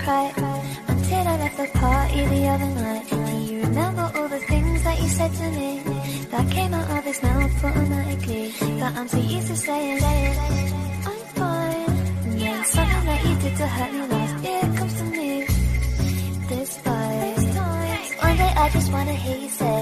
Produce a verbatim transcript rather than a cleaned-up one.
cry until I left the party the other night. Do you remember all the things that you said to me that came out of his mouth automatically? That I'm too used to saying, I'm fine. And then something that you did to hurt me last year comes to me this time. One day I just wanna hear you say